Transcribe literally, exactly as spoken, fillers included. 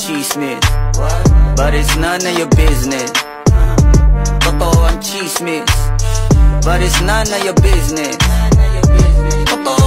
chismis, but it's none of your business. Totoo ang chismis, but it's none of your business. Totoo